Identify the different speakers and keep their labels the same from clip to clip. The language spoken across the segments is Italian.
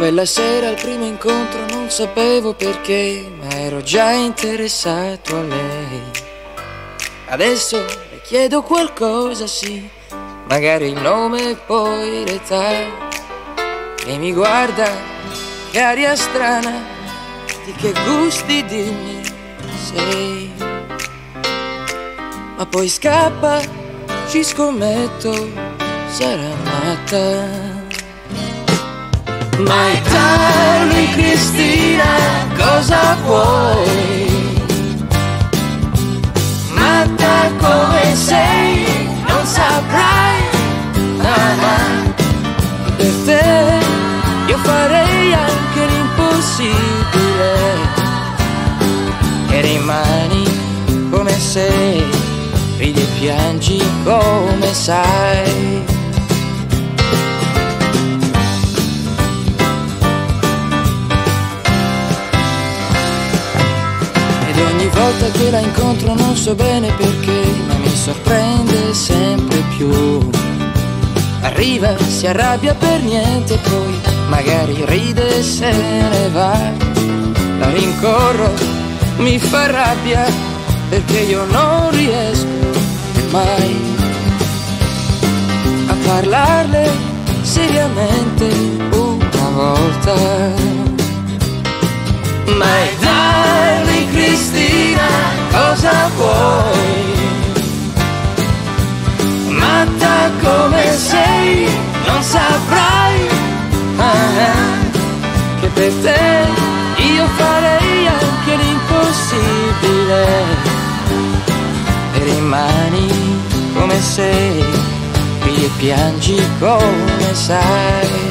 Speaker 1: Quella sera al primo incontro non sapevo perché, ma ero già interessato a lei. Adesso le chiedo qualcosa, sì, magari il nome e poi l'età. E mi guarda, che aria strana, di che gusti dimmi sei. Ma poi scappa, ci scommetto, sarà matta. My darling Cristina, cosa vuoi? Matta come sei, non saprai. Per te io farei anche l'impossibile e rimani come sei, ridi e piangi come sai. Ogni volta che la incontro non so bene perché, ma mi sorprende sempre più. Arriva, si arrabbia per niente, poi magari ride e se ne va. La rincorro, mi fa rabbia, perché io non riesco mai a parlarle seriamente una volta. My darling Cristina, cosa vuoi? Matta come sei, non saprai che per te io farei anche l'impossibile e rimani come sei, ridi e piangi come sai.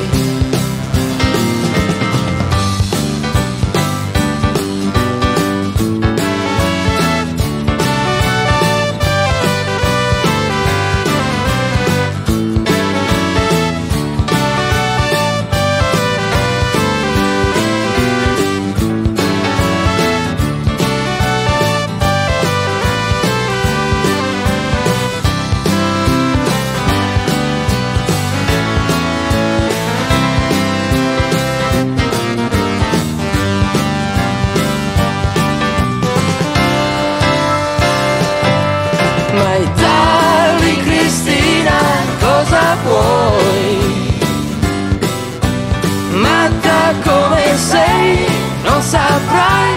Speaker 1: My darling Cristina, cosa vuoi? Matta come sei, non saprai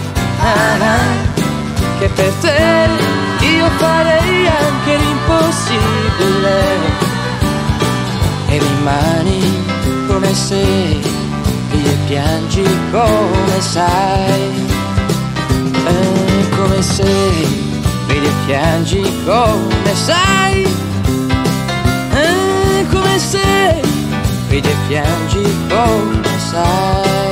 Speaker 1: che per te io farei anche l'impossibile e rimani come sei, ridi e piangi come sai, come sei. Ridi e piangi come sai, come sei, ridi e piangi come sai.